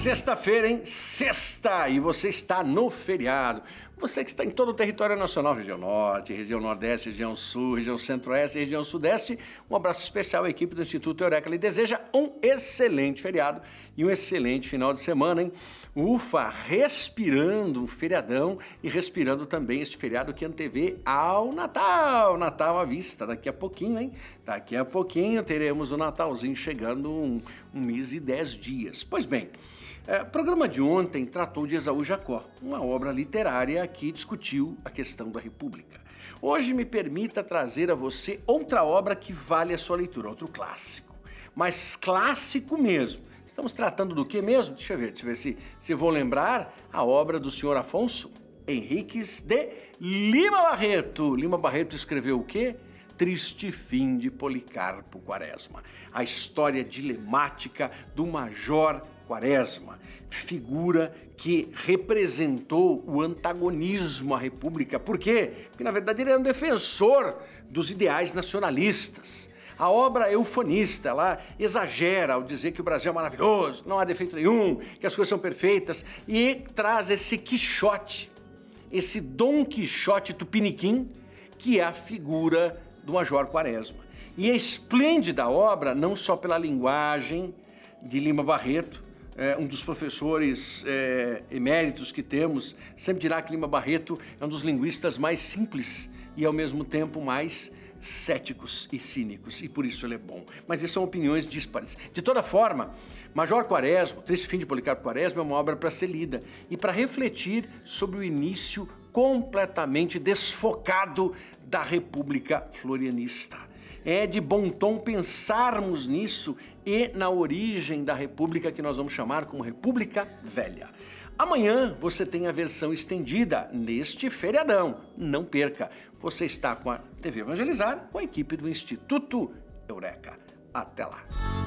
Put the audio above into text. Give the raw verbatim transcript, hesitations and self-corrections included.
Sexta-feira, hein? Sexta! E você está no feriado. Você que está em todo o território nacional, região norte, região nordeste, região sul, região centro-oeste, região sudeste, um abraço especial à equipe do Instituto Eureka. Lhe deseja um excelente feriado e um excelente final de semana, hein? Ufa, respirando um feriadão e respirando também este feriado que antevê ao Natal. Natal à vista, daqui a pouquinho, hein? Daqui a pouquinho teremos o Natalzinho chegando um, um mês e dez dias. Pois bem, É, o programa de ontem tratou de Esaú Jacó, uma obra literária que discutiu a questão da República. Hoje me permita trazer a você outra obra que vale a sua leitura, outro clássico, mas clássico mesmo. Estamos tratando do que mesmo? Deixa eu ver, deixa eu ver se, se vou lembrar a obra do senhor Afonso Henriques de Lima Barreto. Lima Barreto escreveu o quê? Triste Fim de Policarpo Quaresma. A história dilemática do Major Quaresma, figura que representou o antagonismo à República. Por quê? Porque, na verdade, ele era um defensor dos ideais nacionalistas. A obra é eufanista, ela exagera ao dizer que o Brasil é maravilhoso, não há defeito nenhum, que as coisas são perfeitas, e traz esse Quixote, esse Dom Quixote tupiniquim, que é a figura do Major Quaresma. E é esplêndida a obra, não só pela linguagem de Lima Barreto, é, um dos professores é, eméritos que temos, sempre dirá que Lima Barreto é um dos linguistas mais simples e, ao mesmo tempo, mais céticos e cínicos, e por isso ele é bom. Mas essas são opiniões díspares. De toda forma, Major Quaresma, Triste Fim de Policarpo Quaresma, é uma obra para ser lida e para refletir sobre o início completamente desfocado da República Florianista. É de bom tom pensarmos nisso e na origem da República que nós vamos chamar como República Velha. Amanhã você tem a versão estendida neste feriadão. Não perca. Você está com a T V Evangelizar, com a equipe do Instituto Eureka. Até lá.